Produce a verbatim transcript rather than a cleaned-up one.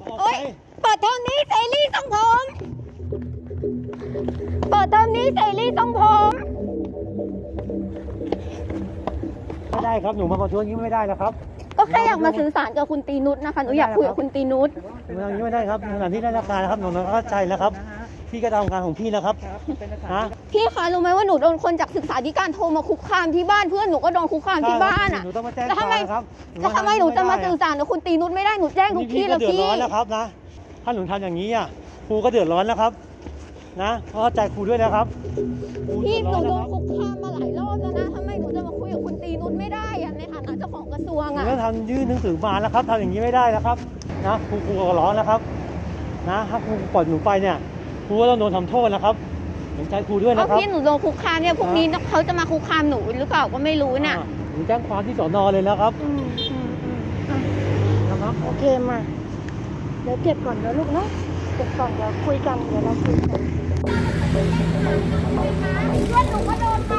โอ๊ยเปิดเทอมนี้เสรีทรงผมเปิดเทอมนี้เสรีทรงผมไม่ได้ครับหนูมาประท้วงนี้ไม่ได้นะครับก็แค่อยากมาสื่อสารกับคุณตีนุชนะคะหนูอยากคุยกับคุณตีนุชหนูทำนี้ไม่ได้ครับสถานที่ราชการนะครับหนูเข้าใจแล้วครับพี่ก็ทำงานของพี่นะครับฮะพี่คะรู้ไหมว่าหนูโดนคนจากศึกษาธิการโทรมาคุกคามที่บ้านเพื่อนหนูก็โดนคุกคามที่บ้านอ่ะแล้วทำไมแล้วทำไมหนูจะมาสื่อสารกับคุณตีนุชไม่ได้หนูแจ้งทุกที่แล้วพี่เดือดร้อนแล้วครับนะถ้าหนูทำอย่างนี้อ่ะครูก็เดือดร้อนแล้วครับนะเข้าใจครูด้วยนะครับพี่หนูโดนคุกคามมาหลายรอบแล้วนะทำไมหนูจะมาคุยกับคุณตีนุชไม่ได้อะในฐานะเจ้าของกระทรวงอ่ะหนูทำยื่นหนังสือมาแล้วครับทำอย่างนี้ไม่ได้แล้วครับนะครูครูก็ร้อนแล้วครับนะถ้าครูปล่อยหนูไปเนี่ยครูก็ต้องโดนทำโทษนะครับเห็นใจครูด้วยนะครับพี่หนูโดนคุกคามเนี่ยพรุ่งนี้เขาจะมาคุกคามหนูหรือเปล่าก็ไม่รู้เนี่ยหนูแจ้งความที่สน.เลยแล้วครับนะครับโอเคมาเดี๋ยวเก็บก่อนเดี๋ยวลูกเนาะเก็บก่อนเดี๋ยวคุยกันเดี๋ยวเราคุยกันเพื่อนหนูก็โดนมา